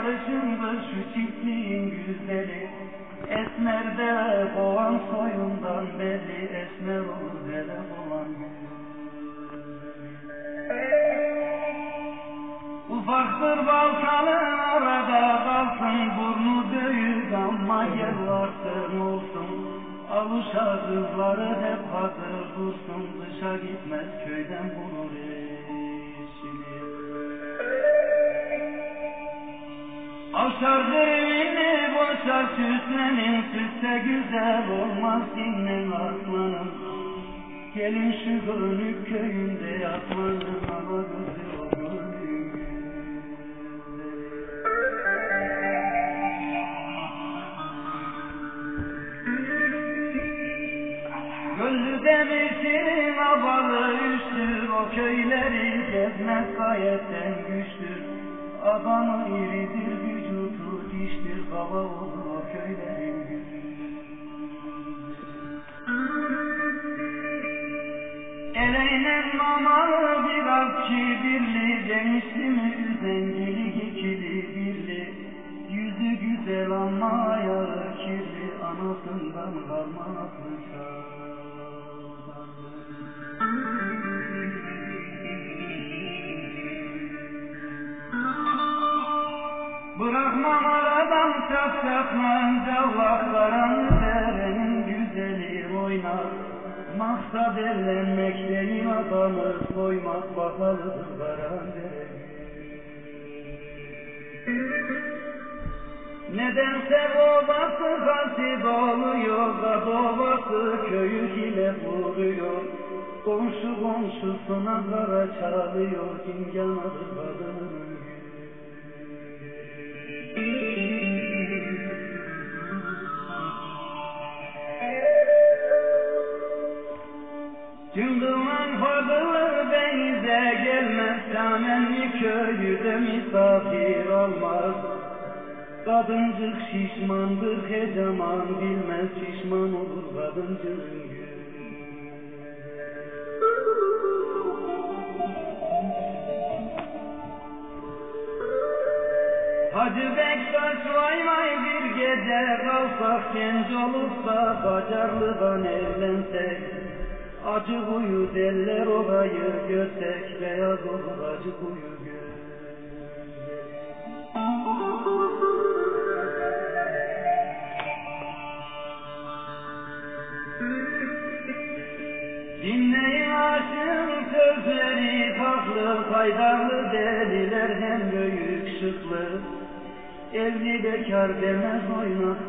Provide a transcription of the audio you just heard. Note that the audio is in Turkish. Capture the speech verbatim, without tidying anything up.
sarışındır şu çiftliğin güzeli. Esmer de kovan soyundan belli, esmer olur hele kovan ufaktır balkalın orada kalsın, burnu büyük ama gel varsın olsun. Aluşa kızları hep hazır dursun, dışa gitmez köyden bulur eşini. Avşardır evini boşa süslenin, süsse güzel olmaz dinlen aslanım. Gelin şu Gönük köyünde yatmanın ana kızı olur. Gönlü demişim abalı üstür, o köyleri gezmez gayetten güçtür. Adamı iridir, vücudu diştir, kaba olur o köylerin gücü. Eleynen mamalı biraz kibirli, gençli mi üzencilik ikili birli. Yüzü güzel ama ayağı kirli, anasından kalma fırsat. Bırakmam aradan çapçaklanca vaklarını derenin güzeli oynar. Maksat evlenmek değil adamı soymak, bakalıdır karan dere. Nedense babası hasip oluyor da babası köyü ile vuruyor. Komşu komşusuna kara çalıyor, dinganadır kadının. Cıngılan fadıl beyze gelmez, Samenli köyü de misafir olmaz. Kadıncık şişmandır hecaman, bilmez şişman olur kadıncığın yüzü. Hacı Bektaş vay vay bir gece kalsak, genç olursa Bacarlı'dan evlensek. Acı kuyu derler orayı görsek, beyaz olur acı kuyu gör. Dinleyin aşığın sözleri tatlı, faydalı deliler hem büyük şıklı. Evli bekar demez oynak